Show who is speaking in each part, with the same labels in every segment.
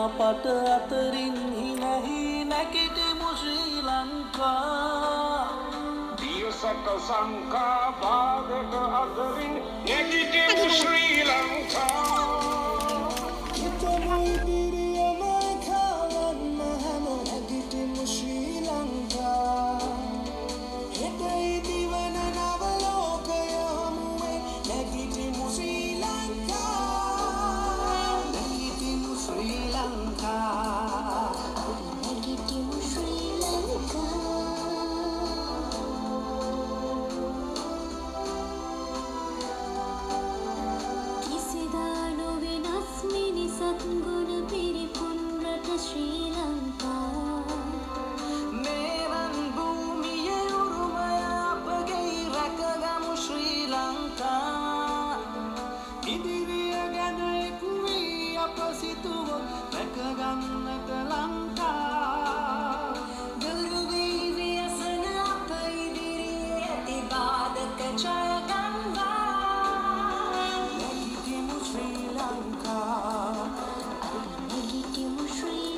Speaker 1: පට අතරින් හිනහි නැගිටිමු ශ්‍රී ලංකා
Speaker 2: දියසක සංකා බාධක අතරින් නැගිටිමු ශ්‍රී ලංකා
Speaker 1: හිතමු ඉදිරියම කාවන්න හැම නැගිටිමු ශ්‍රී ලංකා හෙටයි දිවන නව ලෝකය හමුවේ නැගිටිමු ශ්‍රී ලංකා නැගිටිමු ශ්‍රී ලංකා
Speaker 3: නැගිටිමු ශ්‍රී ලංකා කිසිදා නොවෙනස් මිනිසත් ගුණ පිරිපුන් රට ශ්‍රී ලංකා
Speaker 1: මේවන් භූමියේ උරුමය අපගේ රැකගමු ශ්‍රී ලංකා ඉදිරිය ගැන එක් වී අප සිතුවොත් රැකගන්නට ලංකා
Speaker 3: දුරු වී ව්‍යසන අප ඉදිරියේ ඇති බාධක ජය ගන්වා
Speaker 1: නැගිටිමු ශ්‍රී ලංකා
Speaker 3: නැගිටිමු ශ්‍රී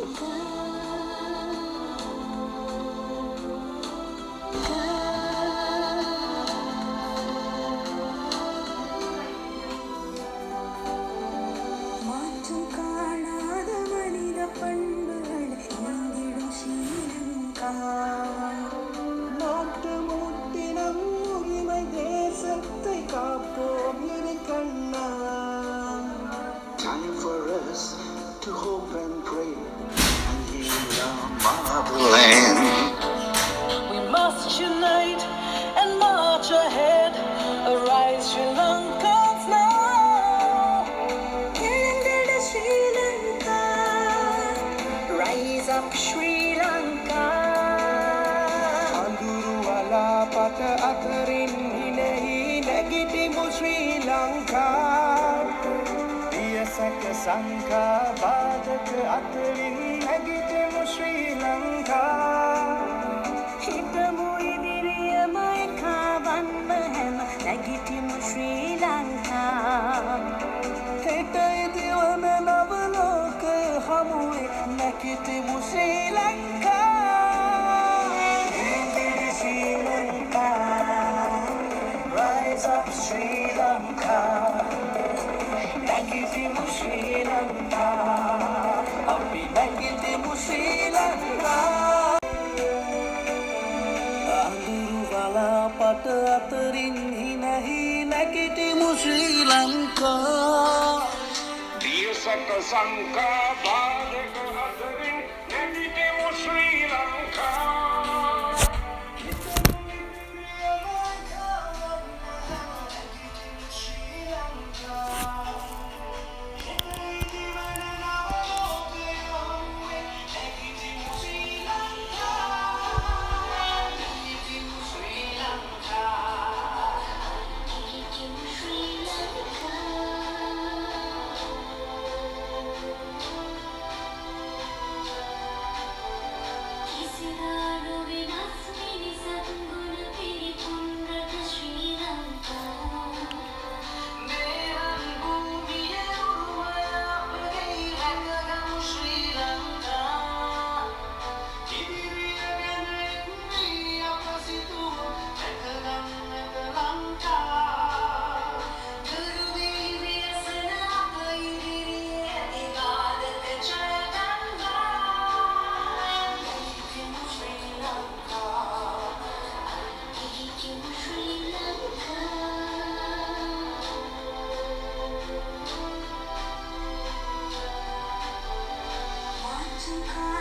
Speaker 3: மாற்றும் காணாத மனித பண்புகள் இயங்கிடும் ஸ்ரீலங்கா
Speaker 1: நாட்டு முட்டினம் உரிமை தேசத்தை காப்போம் இரு கண்ணா
Speaker 4: Time for us to hope and pray and heal our motherland.
Speaker 1: We must unite and march ahead. Arise, Sri Lankans now.
Speaker 3: எழுந்திட Sri Lanka rise up Sri Lanka
Speaker 1: අඳුරු වලාපත අතරින් හිනෙහි නැගිටිමු ශ්‍රී ලංකා පියසක සංකා බාධක අතරින් නැගිටිමු ශ්‍රී ලංකා
Speaker 3: හිතමු ඉදිරියම එකාවන්ම හැම නැගිටිමු ශ්‍රී ලංකා
Speaker 1: හෙට ඉදිවන නව ලෝකය හමුවේ නැගිටිමු ශ්‍රී ලංකා ශ්‍රී ලංකා rise up ශ්‍රී ලංකා නැගිටිමු ශ්‍රී ලංකා අපි නැගිටිමු ශ්‍රී ලංකා අඳුරු වලාපත අතරින් හිනහි නැගිටිමු ශ්‍රී ලංකා
Speaker 2: දියසක සංකා බාධක අතරින් නැගිටිමු ශ්‍රී ලංකා
Speaker 3: නැගිටිමු ශ්‍රී ලංකා කිසිදා නොවෙනස් මිනිසත් ගුණ පිරිපුන් රට ශ්‍රී ලංකා
Speaker 1: මේවන් භූමියේ උරුමය අපගේ රැකගමු ශ්‍රී ලංකා ඉදිරිය ගැන එක් වී අප සිතුවොත් රැකගන්නට ලංකා
Speaker 3: දුරු වී ව්‍යසන අප ඉදිරියේ ඇති බාධක ජය ගන්වා නැගිටිමු ශ්‍රී ලංකා නැගිටිමු ශ්‍රී ලංකා මාතෘකා